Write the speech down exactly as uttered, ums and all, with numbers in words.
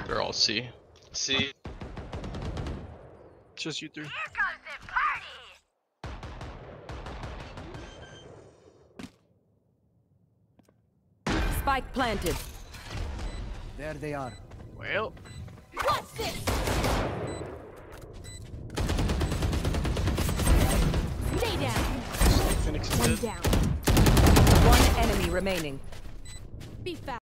They're all C. See, It's just you three. Spike planted. There they are. Well. What's this? Stay down. Phoenix is One dead. down. One enemy remaining. Be fast.